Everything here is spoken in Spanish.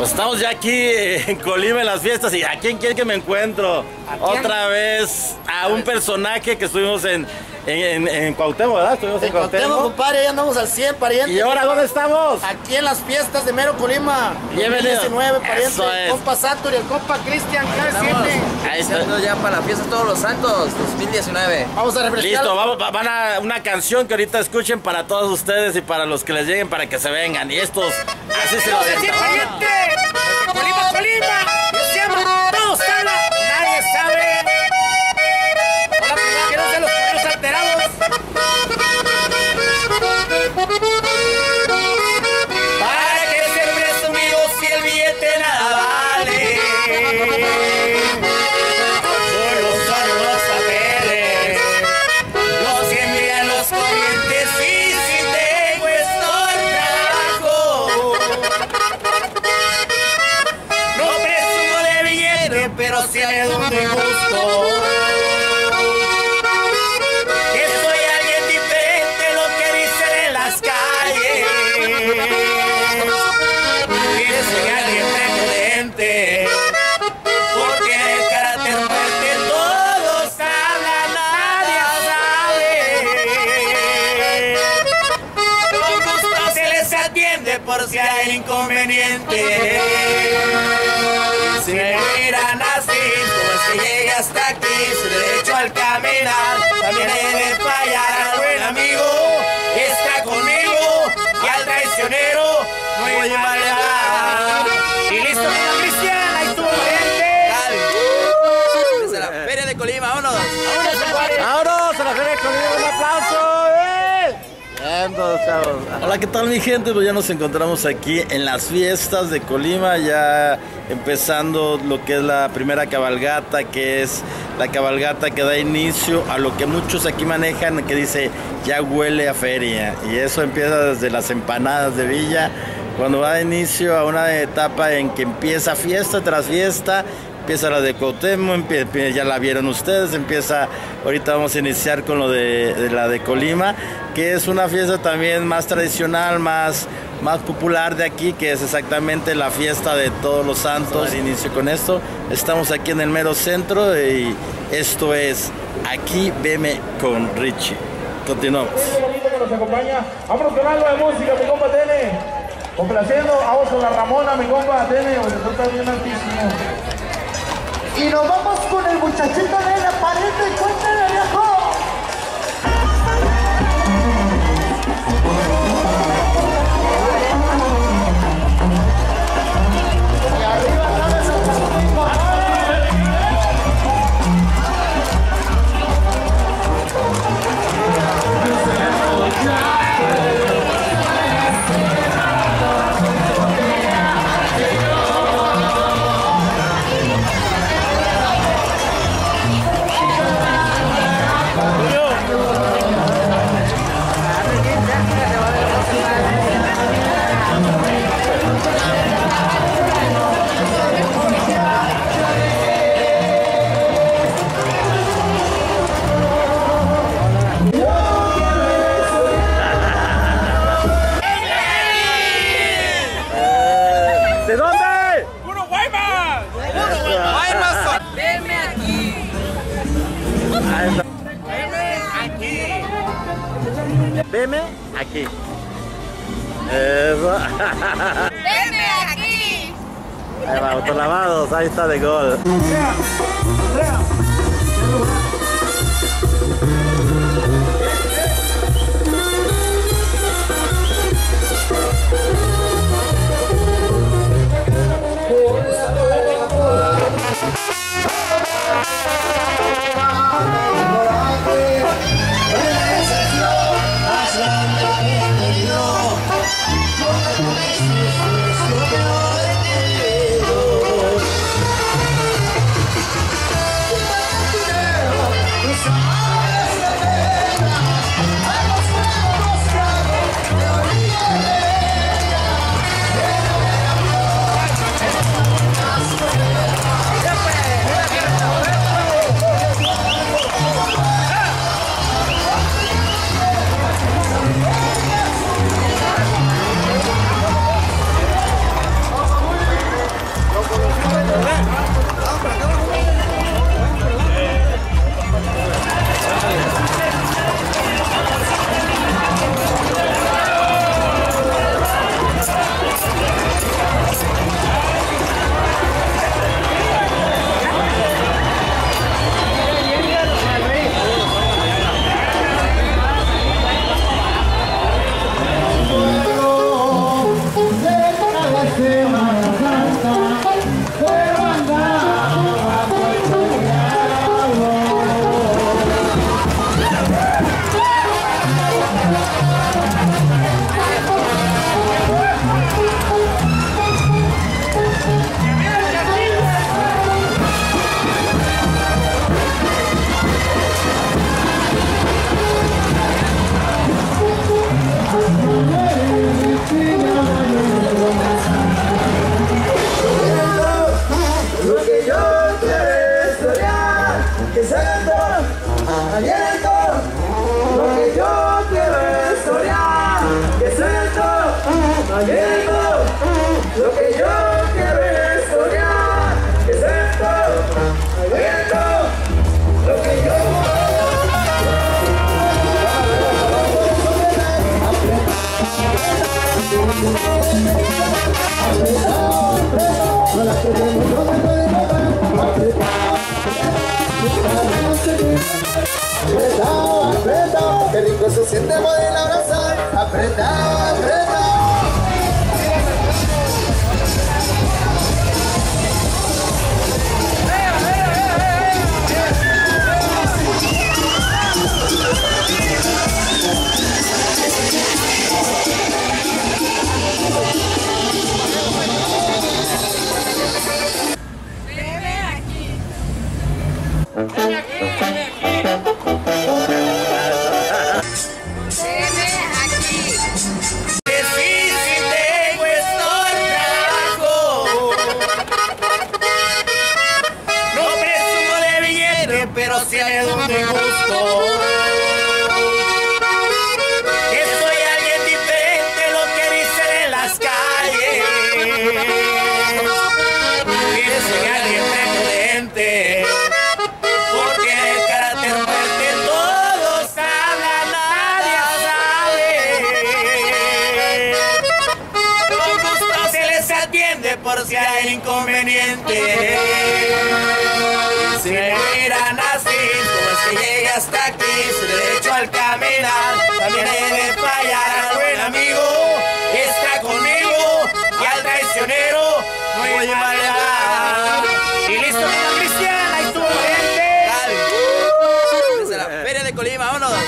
Pues estamos ya aquí en Colima en las fiestas. ¿Y a quién quiere que me encuentro? Otra vez a un personaje que estuvimos en Cuauhtémoc, ¿verdad? Estuvimos en Cuauhtémoc, compadre, ya andamos al 100, pariente. ¿Y ahora dónde estamos? Aquí en las fiestas de Mero Colima. Bienvenido. 2019, pariente. Eso es. Compa Satur y el compa Cristian, Ahí estamos ya para la fiesta de Todos los Santos 2019. Vamos a refrescar. Listo, van a una canción que ahorita escuchen para todos ustedes y para los que les lleguen para que se vengan. Y estos, así se los ¡Sí, pariente! ¡Colima, Colima! ¡Se llama Todos Sala! ¡Nadie sabe! ¡Hola, que no sean los correos alterados! Para que ser presumido si el billete nada vale. Solo son los papeles los que envían los clientes y si tengo estos trabajo. No presumo de billete, pero sí me doy de gusto. Que soy alguien diferente, lo que dicen en las calles. Que soy alguien prepotente, porque el carácter fuerte todos hablan, nadie sabe. Con gusto se les atiende por si hay inconveniente. Y si me miran así, como es que llegue hasta aquí, su derecho al caminar, también he de fallar al buen amigo. Está conmigo y al traicionero no voy a bailar. Y listo, señor Cristian, ahí estuvo gente. Desde la Feria de Colima, vámonos. ¡Vámonos a la Feria de Colima! ¡Un aplauso! Bien, todos, chavos. Hola, ¿qué tal mi gente? Pues ya nos encontramos aquí en las fiestas de Colima, ya empezando lo que es la primera cabalgata, que es la cabalgata que da inicio a lo que muchos aquí manejan, que dice ya huele a feria. Y eso empieza desde las empanadas de Villa, cuando va de inicio a una etapa en que empieza fiesta tras fiesta. Empieza la de Cuauhtémoc, ya la vieron ustedes, ahorita vamos a iniciar con lo de la de Colima, que es una fiesta también más tradicional, más popular de aquí, que es exactamente la fiesta de Todos los Santos. Inicio con esto, estamos aquí en el mero centro y esto es Aquí Veme con Richie. Continuamos. Qué bonito que nos acompaña. Vámonos con algo de música, mi compa Tene. Complaciendo, vamos con la Ramona, mi compa Tene, porque tú estás bien altísimo. Y nos vamos con el muchachito de la pared, cuéntale, viejo. ¿De dónde? ¡Puro Guaymas! Venme aquí. Veme aquí. Eso. ¡Venme aquí! Ahí va, autolavados, ahí está de gol. Abriendo lo que yo quiero es soñar. ¿Qué es esto? Abriendo lo que yo Apretado, qué rico se siente poder abrazar. Apretado, apretado. pero si me doy mi gusto. Que soy alguien diferente, lo que dicen en las calles. Que soy alguien prepotente, porque el carácter fuerte todos hablan, nadie sabe. Con gusto se les atiende por si hay inconveniente. Si me miran así, como es que llegué hasta aquí, su derecho al caminar, también debe fallar al buen amigo, está conmigo, y al traicionero, no voy a bailar. Y listo, Cristian, ahí estuvo gente. Desde la Feria de Colima, vámonos.